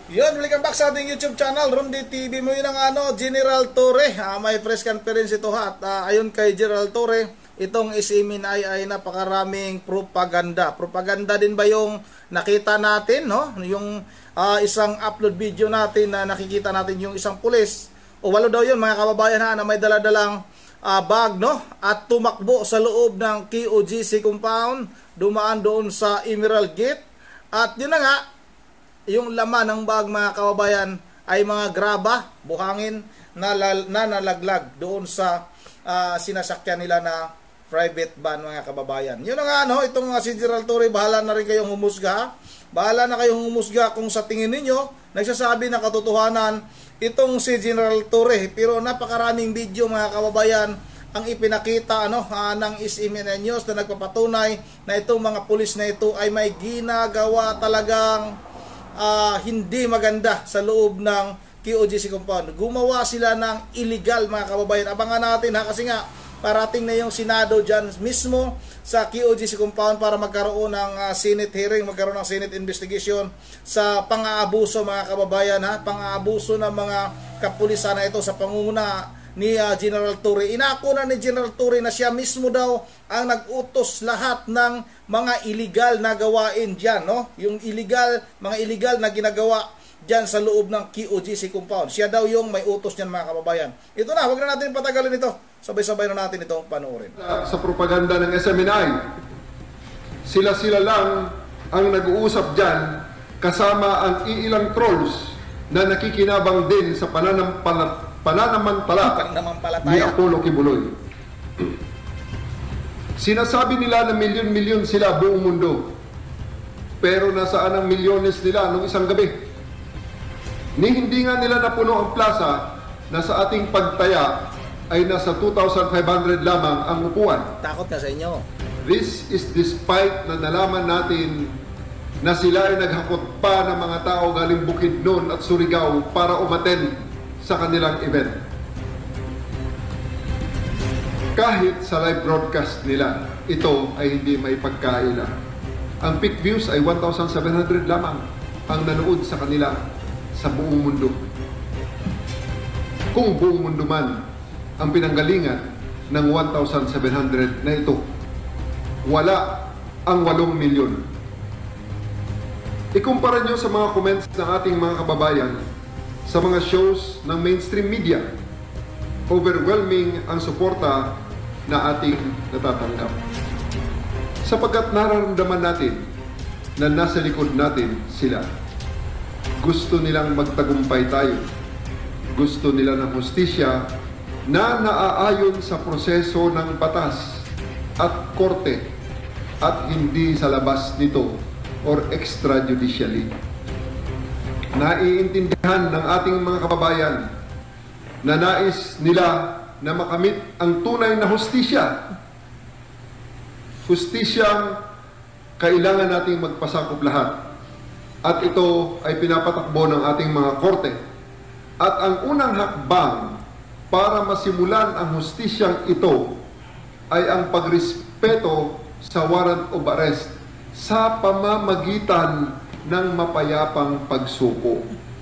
Yun, welcome back sa ating YouTube channel, Rondy TV. Mo yun ang General Torre. May press conference ito ha. At ayon kay General Torre, itong isimin ay napakaraming propaganda. Propaganda din ba yung nakita natin, no? Yung isang upload video natin na nakikita natin yung isang pulis. O walo daw yun mga kababayan ha, na may daladalang bag, no? At tumakbo sa loob ng QOGC compound, dumaan doon sa Emerald Gate. At yun na nga, yung laman ng bag mga kababayan ay mga graba, buhangin na nalaglag doon sa sinasakyan nila na private van mga kababayan. Yun na nga itong si General Torre, bahala na rin kayong humusga. Bahala na kayong humusga kung sa tingin ninyo nagsasabi ng katotohanan itong si General Torre. Pero napakaraming video mga kababayan ang ipinakita ng SMNN News na nagpapatunay na itong mga pulis na ito ay may ginagawa talagang hindi maganda sa loob ng QOGC compound. Gumawa sila ng illegal mga kababayan. Abangan natin ha, kasi nga parating na yung Senado dyan mismo sa QOGC compound para magkaroon ng Senate hearing, magkaroon ng Senate investigation sa pang-aabuso mga kababayan ha, pang-aabuso ng mga kapulisan na ito sa pangunguna ni General Torre. Inako na ni General Torre na siya mismo daw ang nag-utos lahat ng mga illegal na gawain dyan, no? Yung mga illegal na ginagawa dyan sa loob ng QOGC compound. Siya daw yung may utos niyan mga kababayan. Ito na, huwag na natin patagalin ito. Sabay-sabay na natin itong panoorin. Sa propaganda ng SMNI, sila lang ang nag-uusap dyan kasama ang iilang trolls na nakikinabang din sa pananamantala ni Apollo Kibuloy. Sinasabi nila na milyon-milyon sila buong mundo. Pero nasaan ang milyones nila nung isang gabi? Hindi nga nila napuno ang plaza na sa ating pagtaya ay nasa 2,500 lamang ang upuan. Takot ka sa inyo. This is despite na nalaman natin na sila ay naghakot pa ng mga tao galing Bukidnon at Surigao para umattend sa kanilang event. Kahit sa live broadcast nila, ito ay hindi may pagkaila. Ang peak views ay 1,700 lamang ang nanood sa kanila sa buong mundo. Kung buong mundo man ang pinanggalingan ng 1,700 na ito, wala ang 8 milyon. Ikumpara nyo sa mga comments ng ating mga kababayan sa mga shows ng mainstream media. Overwhelming ang suporta na ating natatanggap. Sapagkat nararamdaman natin na nasa likod natin sila. Gusto nilang magtagumpay tayo. Gusto nila ng hustisya na naaayon sa proseso ng batas at korte at hindi sa labas nito or extrajudicially. Naiintindihan ng ating mga kababayan na nais nila na makamit ang tunay na hustisya. Hustisyang kailangan nating magpasakop lahat. At ito ay pinapatakbo ng ating mga korte. At ang unang hakbang para masimulan ang hustisyang ito ay ang pagrespeto sa warrant of arrest sa pamamagitan ng mapayapang pagsuko.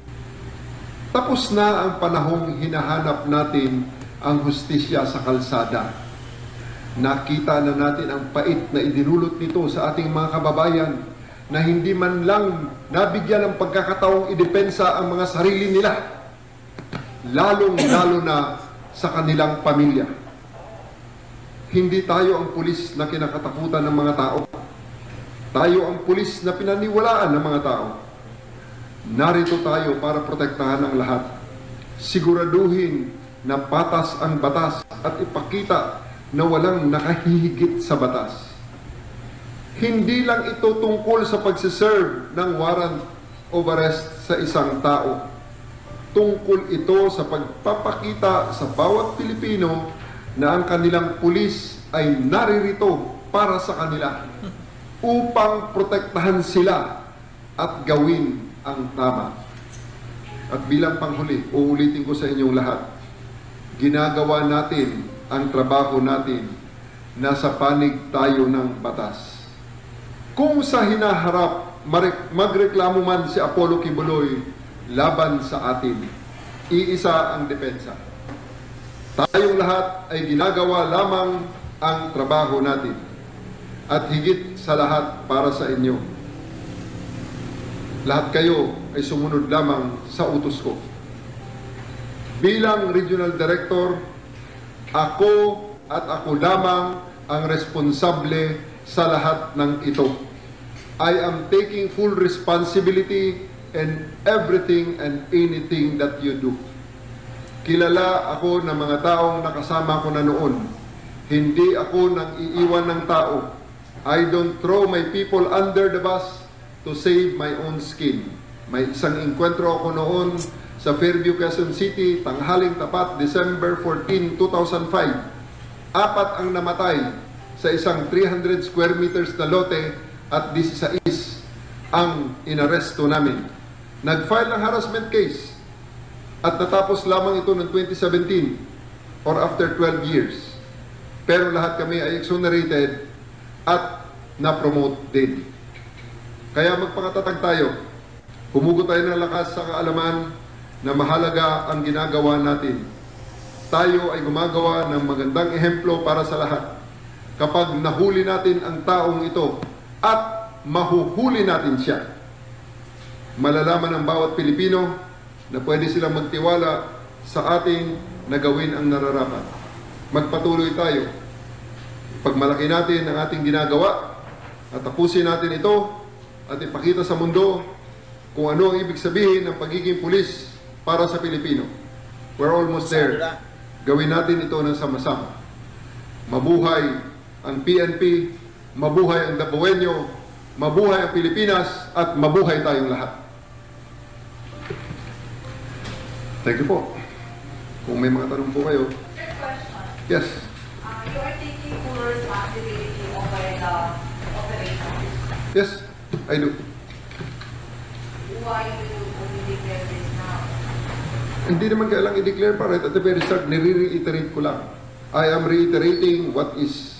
Tapos na ang panahong hinahanap natin ang hustisya sa kalsada. Nakita na natin ang pait na idinulot nito sa ating mga kababayan na hindi man lang nabigyan ng pagkakataong idepensa ang mga sarili nila, lalong-lalo na sa kanilang pamilya. Hindi tayo ang pulis na kinakatakutan ng mga tao. Tayo ang pulis na pinaniwalaan ng mga tao. Narito tayo para protektahan ang lahat. Siguraduhin na patas ang batas at ipakita na walang nakahihigit sa batas. Hindi lang ito tungkol sa pagsiserve ng warrant of arrest sa isang tao. Tungkol ito sa pagpapakita sa bawat Pilipino na ang kanilang pulis ay naririto para sa kanila upang protektahan sila at gawin ang tama. At bilang panghuli, uulitin ko sa inyong lahat, ginagawa natin ang trabaho natin, nasa panig tayo ng batas. Kung sa hinaharap magreklamo man si Apollo Kibuloy laban sa atin. Iisa ang depensa. Tayong lahat ay ginagawa lamang ang trabaho natin at higit sa lahat para sa inyo. Lahat kayo ay sumunod lamang sa utos ko. Bilang Regional Director, ako at ako lamang ang responsable sa lahat ng ito. I am taking full responsibility in everything and anything that you do. Kilala ako ng mga taong nakasama ko na noon. Hindi ako nang iiwan ng tao. I don't throw my people under the bus to save my own skin. May isang enkwentro ako noon sa Fairview, Quezon City, tanghaling tapat, December 14, 2005. 4 ang namatay sa isang 300 square meters na lote at 16 ang inaresto namin. Nag-file ng harassment case at natapos lamang ito noong 2017 or after 12 years. Pero lahat kami ay exonerated at na-promote din. Kaya magpangatatag tayo. Humugot tayo ng lakas sa kaalaman na mahalaga ang ginagawa natin. Tayo ay gumagawa ng magandang ehemplo para sa lahat. Kapag nahuli natin ang taong ito at mahuhuli natin siya, malalaman ng bawat Pilipino na pwede silang magtiwala sa atin na gawin ang nararapat. Magpatuloy tayo. Pagmalaki natin ang ating ginagawa at tapusin natin ito at ipakita sa mundo kung ano ang ibig sabihin ng pagiging pulis para sa Pilipino. We're almost there. Gawin natin ito ng sama-sama. Mabuhay ang PNP, mabuhay ang Dabueño, mabuhay ang Pilipinas, at mabuhay tayong lahat. Thank you po. Kung may mga tanong po kayo. Third question. Yes. You are taking full responsibility over the operation. Yes, I do. Why do you only declare this now? Hindi naman kailang i-declare pa, right? At the very start, nire-reiterate ko lang. I am reiterating what is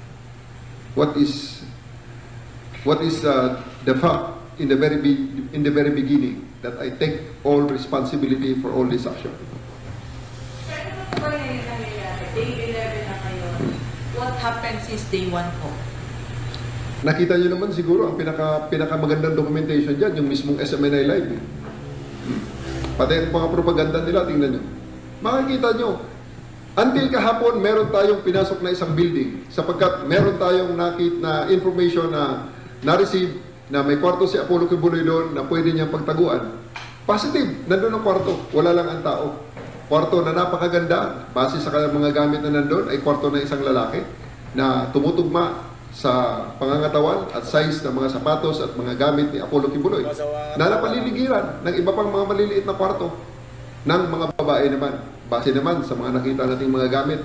the fact in the very beginning that I take all responsibility for all this action. Sir, ano po ba ngayon nangyayari? Day 11 na kayo. What happened since day 1 po? Nakita nyo naman siguro ang pinakamagandang documentation dyan, yung mismong SMNI Live. Pati ang mga propaganda nila, tingnan nyo. Makikita nyo, until kahapon, meron tayong pinasok na isang building sapagkat meron tayong nakita na information na na-receive na may kwarto si Apollo Kibuloy doon na pwede niyang pagtaguan. Positive, nandun ang kwarto, wala lang ang tao. Kwarto na napakaganda, base sa mga gamit na nandun, ay kwarto na isang lalaki na tumutugma sa pangangatawan at size ng mga sapatos at mga gamit ni Apollo Kibuloy na napaliligiran ng iba pang mga maliliit na kwarto ng mga babae naman, base naman sa mga nakita nating mga gamit.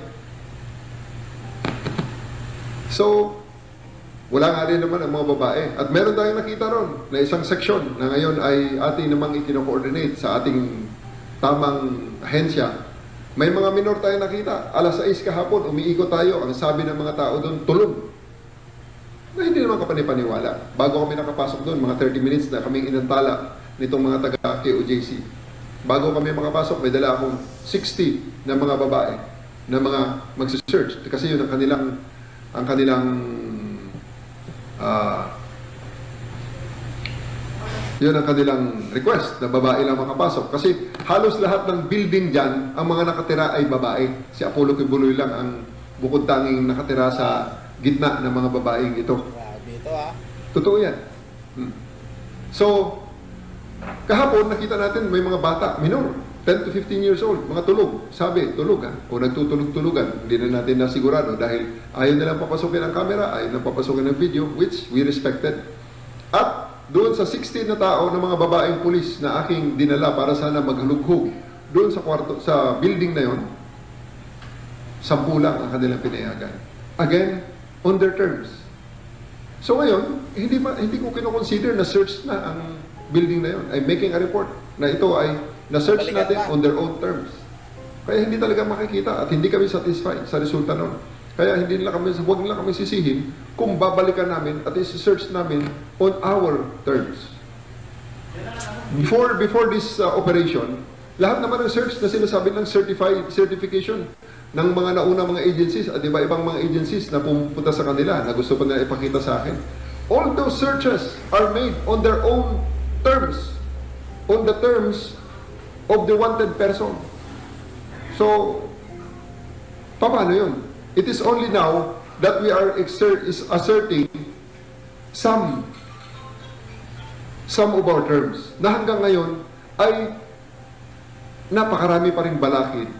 So, wala nga rin naman ang mga babae. At meron tayong nakita ron na isang seksyon na ngayon ay ating namang ikino-coordinate sa ating tamang ahensya. May mga minor tayo nakita. Alas 6 kahapon, umiikot tayo. Ang sabi ng mga tao doon, tulog. Na hindi naman kapanipaniwala. Bago kami nakapasok doon, mga 30 minutes na kaming inantala nitong mga taga-KOJC. Bago kami makapasok, may dala akong 60 na mga babae na mga magsisearch. Kasi yun ang kanilang yun ang kanilang request na babae lang makapasok. Kasi halos lahat ng building dyan, ang mga nakatira ay babae. Si Apollo Kibuloy lang ang bukod tanging nakatira sa gitna ng mga babaeng ito. Dito Totoo yan. So, kahapon nakita natin may mga bata, minor, 10 to 15 years old, mga tulog. Sabi, tulog o nagtutulog-tulugan. Hindi na natin nasigurado dahil ayaw nilang papasukin ang camera, ayaw nilang papasukin ang video, which we respected. At doon sa 16 na tao ng mga babaeng pulis na aking dinala para sana maghalughog doon sa kwarto, sa building na yon, 10 lang ang kanilang pinayagan. Again, on their terms. So ngayon, hindi ko kino-consider na search na ang building na yon. I'm making a report na ito ay na-search natin on their own terms. Kaya hindi talaga makikita at hindi kami satisfied sa resulta nun. Kaya huwag nila kami sisihin kung babalikan namin at isi-search namin on our terms. Before this operation, lahat naman ng search na sinasabi ng certification ng mga nauna mga agencies at iba ibang mga agencies na pumunta sa kanila na gusto pa nila ipakita sa akin. All those searches are made on their own terms, on the terms of the wanted person. So, paano yun? It is only now that we are asserting some of our terms na hanggang ngayon ay napakarami pa rin balakid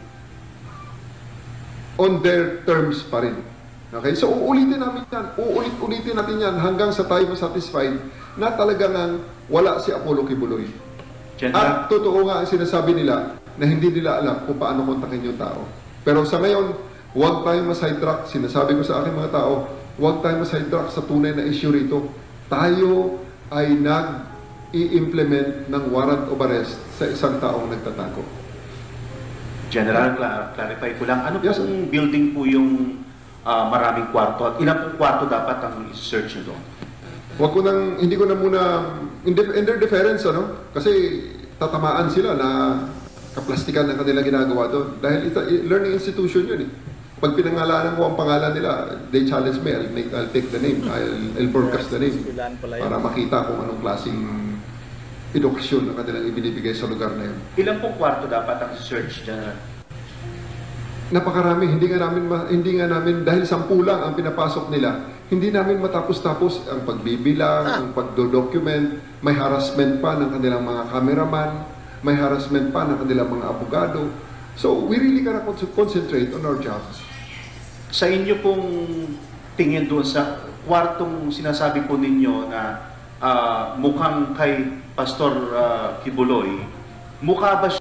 on their terms pa rin. Okay? So, uulitin namin yan. Uulit-ulitin natin yan hanggang sa tayo satisfied na talagang wala si Apollo Kibuloy. At totoo nga ang sinasabi nila na hindi nila alam kung paano kontakin yung tao. Pero sa ngayon, huwag tayong ma-sidetrack. Sinasabi ko sa aking mga tao, huwag tayong ma-sidetrack sa tunay na issue rito. Tayo ay nag-i-implement ng warrant of arrest sa isang taong nagtatago. General, clarify ko lang, ano pong building po yung maraming kwarto at ilang pong kwarto dapat ang search nyo doon? Hindi ko na muna, in their defense, kasi tatamaan sila na kaplastikan ng kanilang ginagawa doon. Dahil learning institution yun eh. Pag pinangalanan ko ang pangalan nila, they challenge me, I'll take the name, I'll broadcast the name para makita kung anong klaseng edukasyon na kanilang ibinibigay sa lugar na yun. Ilang pong kwarto dapat ang search dyan? Napakarami. Hindi nga namin, dahil 10 lang ang pinapasok nila, hindi namin matapos-tapos ang pagbibilang, ang pagdodocument, may harassment pa ng kanilang mga cameraman, may harassment pa ng kanilang mga abogado. So, we really gotta concentrate on our jobs. Sa inyo pong tingin doon sa kwartong sinasabi po ninyo na mukhang kay Pastor Kibuloy, mukha ba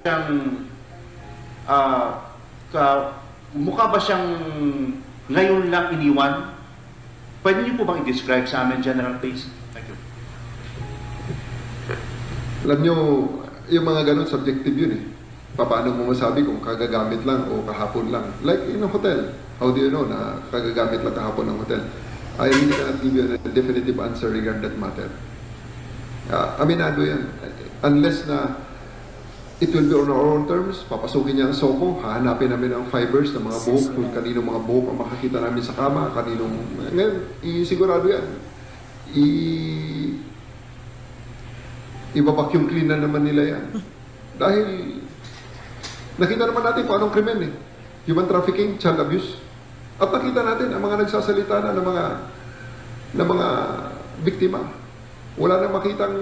siyang ngayon lang iniwan? Pwede niyo po bang i-describe sa amin, General, please? Thank you. Alam niyo, yung mga ganun, subjective yun eh. Paano mo masabi kung kagagamit lang o kahapon lang? Like in a hotel. How do you know na kagagamit lang kahapon ng hotel? I really cannot give you a definitive answer regarding that matter. Aminado yan. Unless na it will be on our own terms, papasukin niya ang soko, hahanapin namin ang fibers ng mga buhok, kung kaninong mga buhok ang makakita namin sa kama, kaninong... Ngayon, sigurado yan. Ibabacuum clean na naman nila yan. Dahil nakita naman natin kung anong krimen eh. Human trafficking, child abuse. At nakita natin ang mga nagsasalita na ng mga biktima. Wala na makitang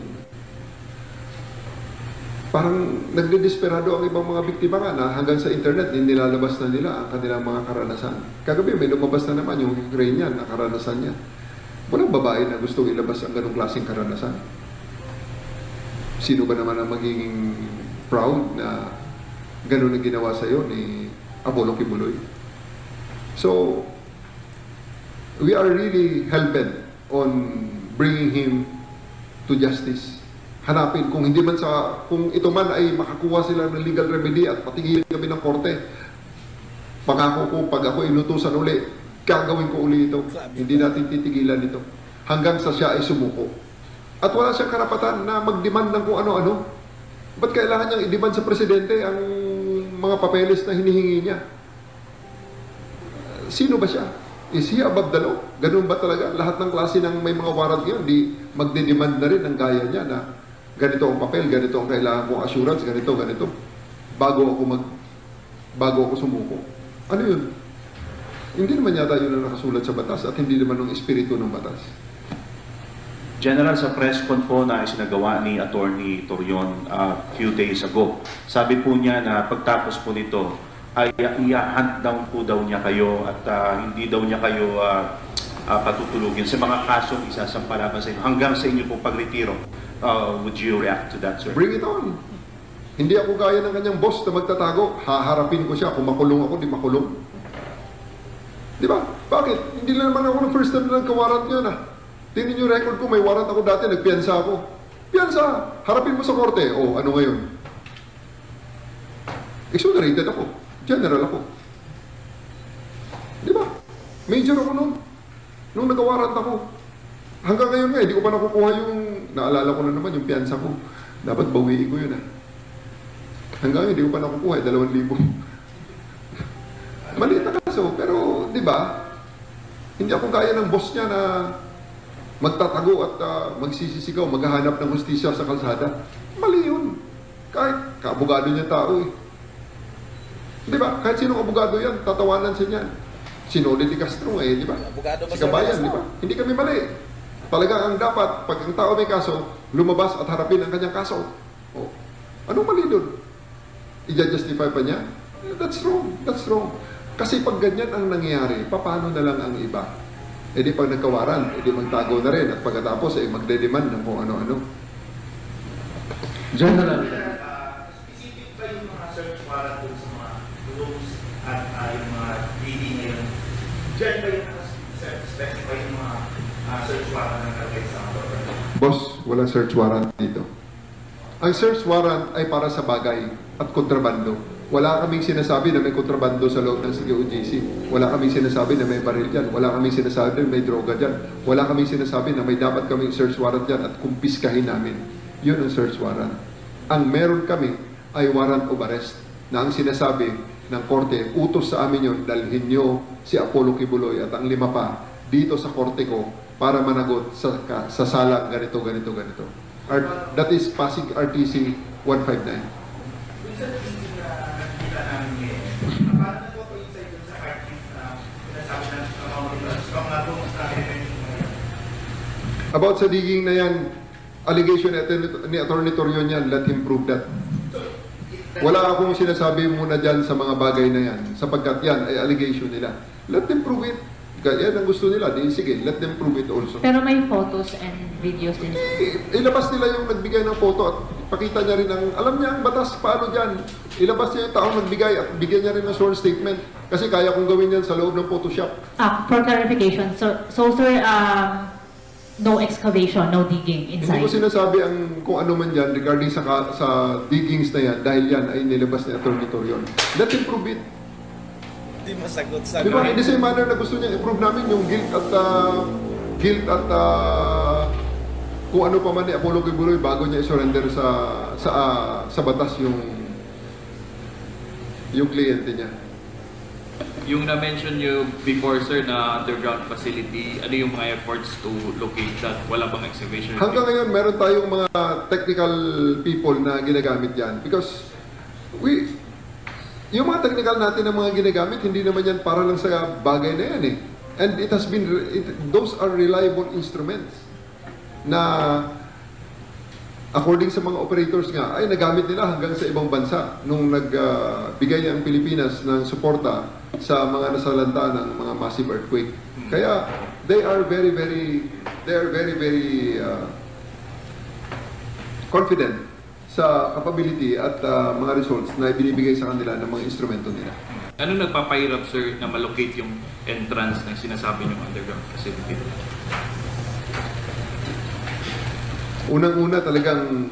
parang nagdidesperado ang ibang mga biktima nga na hanggang sa internet nilalabas na nila ang kanilang mga karanasan. Kagabi may lumabas na naman yung Ukrainian na karanasan niya. Walang babae na gustong ilabas ang ganong klaseng karanasan. Sino ba naman ang magiging proud na gano'n ang ginawa sa iyo ni Apollo Kibuloy? So, we are really hell-bent on bringing him to justice. Hanapin, kung ito man ay makakuha sila ng legal remedy at patigilin kami ng korte, pangako ko, pag ako inutusan uli, gagawin ko uli ito. Hindi natin titigilan ito. Hanggang sa siya ay sumuko. At wala siyang karapatan na mag-demand ng kung ano-ano. Ba't kailangan niyang i-demand sa presidente ang mga papeles na hinihingi niya? Sino ba siya? Is he above the law? Ganun ba talaga? Lahat ng klase ng may mga warrant ngayon, di magde-demand na rin ang gaya niya na ganito ang papel, ganito ang kailangan kong assurance, ganito. Bago ako sumuko. Ano yun? Hindi naman yata yun ang nakasulat sa batas at hindi naman ng espiritu ng batas. General, sa press con po na isinagawa ni Attorney Torion few days ago, sabi po niya na pagtapos po nito ay i-hunt down po daw niya kayo at hindi daw niya kayo patutulugin sa mga kasong isasampalaban sa inyo hanggang sa inyo po pagretiro. Would you react to that, sir? Bring it on! Hindi ako gaya ng kanyang boss na magtatago. Haharapin ko siya. Kung makulong ako, di makulong. Di ba? Bakit? Hindi na naman ako ng first time na nagkawarrant yun Tingnan niyo record ko, may warrant ako dati, nagpiyansa ako. Piyansa! Harapin mo sa korte. O, ano ngayon? Exonerated ako. General ako. Di ba? Major ako noon. Nung nag-warrant ako. Hanggang ngayon nga, hindi ko pa nakukuha yung, naalala ko na naman yung piyansa ko. Dapat bawiin ko yun Hanggang ngayon, hindi ko pa nakukuha, 2,000. Maliit na kaso, pero di ba, hindi ako kaya ng boss niya na magtatago at magsisisigaw, maghahanap ng hustisya sa kalsada. Mali yun. Kahit kaabogado niya tao Di ba? Kahit sinong abogado yan, tatawanan siya niyan. Si Noli de Castro di ba? Si Kabayan, di ba? Hindi kami mali. Talaga ang dapat, pag ang tao may kaso, lumabas at harapin ang kanyang kaso. Anong mali doon? I-justify pa niya? That's wrong. That's wrong. Kasi pag ganyan ang nangyayari, paano na lang ang iba? Di pag nagkawaran, di magtago na rin. At pagkatapos, magde-demand ng kung ano-ano. General. Specific ba yung mga search warrant dun sa mga rooms at yung mga DD ngayon? Diyan ba yung specify yung mga search warrant na nakalagay sa mga property? Boss, walang search warrant dito. Ang search warrant ay para sa bagay at kontrabando. Wala kaming sinasabi na may kontrabando sa loob ng COJC. Wala kaming sinasabi na may baril dyan. Wala kaming sinasabi na may droga dyan. Wala kaming sinasabi na may dapat kaming search warrant dyan at kumpiskahin namin. Yun ang search warrant. Ang meron kami ay warrant of arrest na ang sinasabi ng korte, utos sa amin yun, dalhin nyo si Apollo Kibuloy at ang 5 pa dito sa korte ko para managot sa sala ganito. That is Pasig RTC 159. Minsan nakikita namin ngayon, parang nag-coincide dun sa artist na sinasabi ng mga rooms natin. About sa digging na yan, allegation ni Attorney Torion yan, let him prove that. Wala akong sinasabi muna dyan sa mga bagay na yan, sapagkat yan ay allegation nila. Let them prove it. Yan ang gusto nila. Di, sige, let them prove it also. Pero may photos and videos din. Ilabas nila yung nagbigay ng photo at pakita niya rin ang, alam niya ang batas paano dyan. Ilabas niya yung taong nagbigay at bigyan niya rin ng sworn statement. Kasi kaya kong gawin yan sa loob ng Photoshop. For clarification, so sir, no excavation, no digging inside? Hindi ko sinasabi ang kung ano man yan regarding sa diggings na yan dahil yan ay nilabas ni Attorney Torion. Let him prove it. Hindi masagot sa Di ba, in the same manner na gusto niya i-prove namin yung guilt at kung ano pa man ni Apollo Kibuloy bago niya i-surrender sa batas yung kliyente niya. Yung na-mention nyo before, sir, na underground facility, ano yung mga efforts to locate that? Wala bang excavation? Hanggang ngayon, meron tayong mga technical people na ginagamit yan because yung mga technical natin na mga ginagamit, hindi naman yan para lang sa bagay na yan And it has been, those are reliable instruments na according sa mga operators nga, ay nagamit nila hanggang sa ibang bansa nung nagbigay ang Pilipinas ng suporta sa mga nasalanta ng mga massive earthquake. Kaya they are very confident sa capability at mga results na ibinibigay sa kanila ng mga instrumento nila. Ano nagpapahirap, sir, na malocate yung entrance ng sinasabi niyong underground facility? Unang-una talagang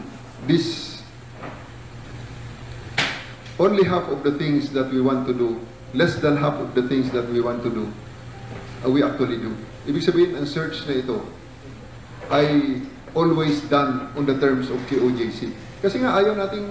only half of the things that we want to do, less than half of the things that we want to do, we actually do. Ibig sabihin, ang search na ito ay always done on the terms of QOJC. Kasi nga ayaw nating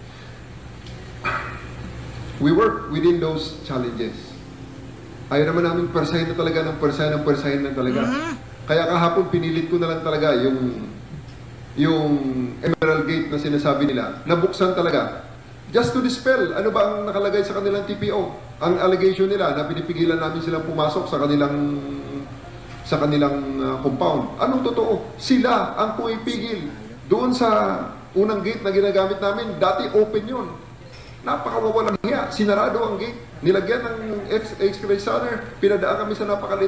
we work within those challenges. Ayaw naman namin persahin na talaga ng persahin na talaga. Kaya kahapon pinilit ko na lang talaga yung Emerald Gate na sinasabi nila, nabuksan talaga. Just to dispel, ano ba ang nakalagay sa kanilang TPO? Ang allegation nila na pinipigilan namin silang pumasok sa kanilang compound. Anong totoo? Sila ang pumipigil. Doon sa unang gate na ginagamit namin, dati open yun. Napakawawalang hiya. Sinarado ang gate. Nilagyan ng X-ray scanner. Pinadaan kami sa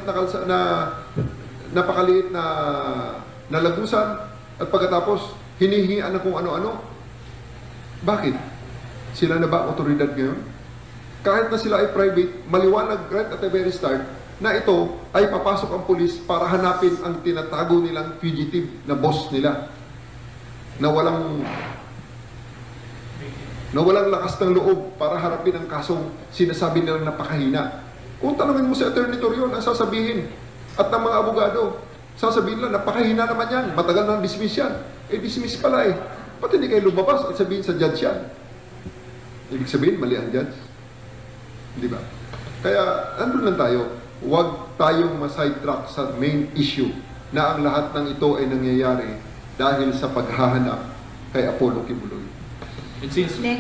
napakaliit na lagusan. At pagkatapos, hinihingian na kung ano-ano. Bakit? Sila na ba otoridad ngayon? Kahit na sila ay private, maliwanag right at the very start na ito ay papasok ang pulis para hanapin ang tinatago nilang fugitive na boss nila. Na walang lakas ng loob para harapin ang kasong sinasabi nilang napakahina. Kung tanongin mo si Attorney Torion, ang sasabihin at ng mga abogado, Sasabihin lang, napakahina naman yan, matagal nang dismiss yan. Dismiss pala eh. Pati hindi kayo lumabas at sabihin sa judge yan. Ibig sabihin, mali ang judge. Di ba? Kaya, andun lang tayo. Huwag tayong ma-sidetrack sa main issue na ang lahat ng ito ay nangyayari dahil sa paghahanap kay Apollo Kibuloy. And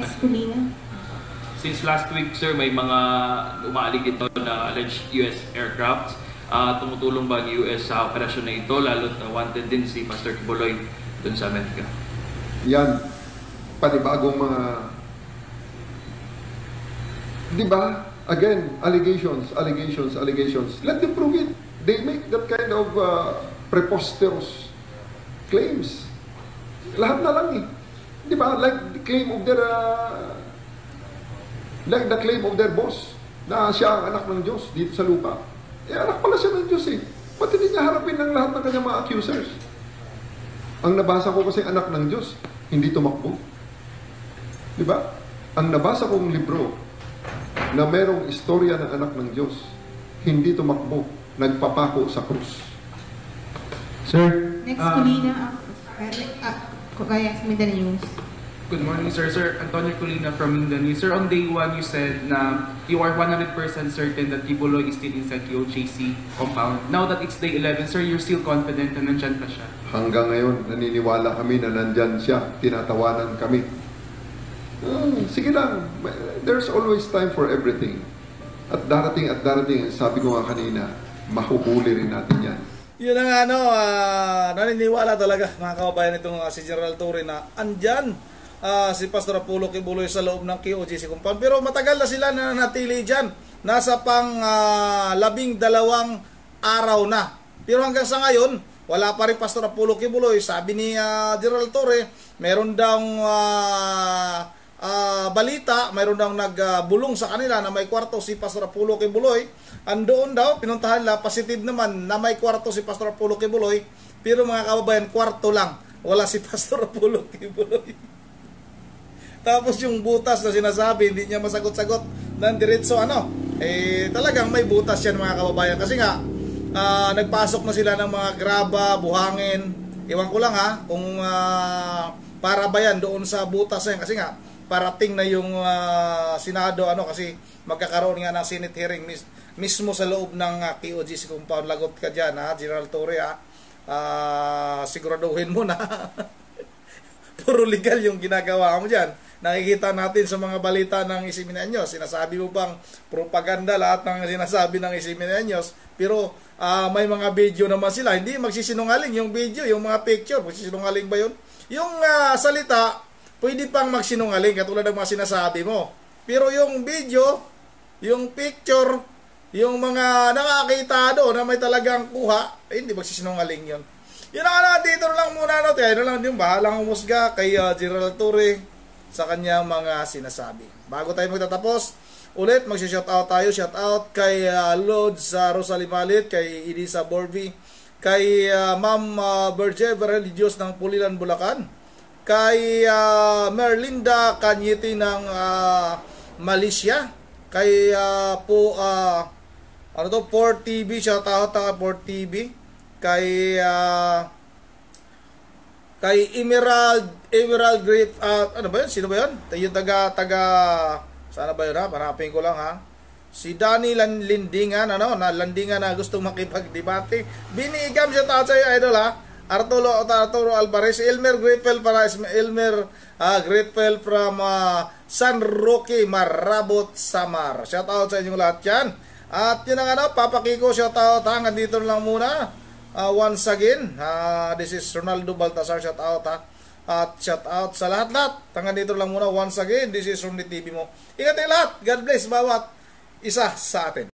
since last week, sir, may mga umaalig ito na alleged US aircraft. Tumutulong ba ang US sa operasyon na ito, lalo't wanted din si Pastor Kibuloy dun sa Amerika? Yan, panibagong mga, di ba? Again, allegations. Let them prove it. They make that kind of preposterous claims. Lahat na lang eh. Di ba? Like the claim of their boss na siya ang anak ng Diyos dito sa lupa. Anak pala siya ng Diyos eh. Ba't hindi niya harapin ng lahat ng kanyang mga accusers? Ang nabasa ko kasi anak ng Diyos, hindi tumakbo. Di ba? Ang nabasa kong libro na merong istorya ng anak ng Diyos, hindi tumakbo, nagpapako sa krus. Sir, next Colina, kaya sa Mindanao News. Good morning, sir. Sir, Antonio Colina from Mindanao. Sir, on day 1, you said na you are 100% certain that Kibuloy is still inside the OJC compound. Now that it's day 11, sir, you're still confident na nandyan pa siya? Hanggang ngayon, naniniwala kami na nandyan siya. Tinatawanan kami. Sige lang. There's always time for everything. At darating, sabi ko nga kanina, mahuhuli rin natin yan. Yun ang naniniwala talaga mga kababayan itong si General Torre na andyan si Pastor Apollo Kibuloy sa loob ng KOJC compound. Pero matagal na sila na natili dyan. Nasa pang 12 araw na. Pero hanggang sa ngayon, wala pa rin Pastor Apollo Kibuloy. Sabi ni General Torre, meron daw balita, mayroon daw nagbulong sa kanila na may kwarto si Pastor Apollo Kibuloy. Andoon daw, pinuntahan nila, positive naman na may kwarto si Pastor Apollo Kibuloy. Pero mga kababayan, kwarto lang. Wala si Pastor Apollo Kibuloy. Tapos yung butas na sinasabi, hindi niya masagot-sagot ng diretso talagang may butas yan mga kababayan. Kasi nga, nagpasok na sila ng mga graba, buhangin. Iwan ko lang kung para ba yan doon sa butas na yan. Kasi nga, parating na yung Senado, kasi magkakaroon nga ng Senate hearing mismo sa loob ng KOJC compound. Lagot ka dyan, General Torre, siguraduhin mo na puro legal yung ginagawa mo dyan. Nakikita natin sa mga balita ng Isimeños, sinasabi mo bang propaganda lahat ng sinasabi ng Isimeños, pero may mga video naman sila, hindi magsisinungaling yung video, yung mga picture, magsisinungaling ba yun? Yung salita, pwede pang magsinungaling katulad ng mga sinasabi mo. Pero yung video, yung picture, yung mga nakakita doon na may talagang kuha, hindi magsisinungaling yun. Yun na dito lang muna tayo na lang yung bahalang umusga kay General Torre sa kanyang mga sinasabi. Bago tayo magtatapos, ulit magsi-shoutout tayo. Shoutout kay Lods Rosalie Malit, kay Elisa Borby, kay Ma'am Berger Diyos ng Pulilan, Bulacan, kay Merlinda Canyete ng Malaysia, kay 4TV, shoutout 4TV, kay Emerald Great, ano ba yun? Sino ba yun? Yung taga sana ba yun Parapin ko lang si Danny Landingan, Landingan na gustong makipagdebate. Binigam siya tayo sa idol Arturo Alvarez, Elmer Gripel from San Roque, Marabot, Samar. Shout out sa inyong lahat yan. At yun ang Papakiko, shout out hanggang dito lang muna. Once again, this is Ronaldo Baltasar, shout out at shout out sa lahat-lahat. Hanggang dito lang muna. Once again, this is Ronaldo TV mo. Ingat kayo lahat. God bless bawat isa sa atin.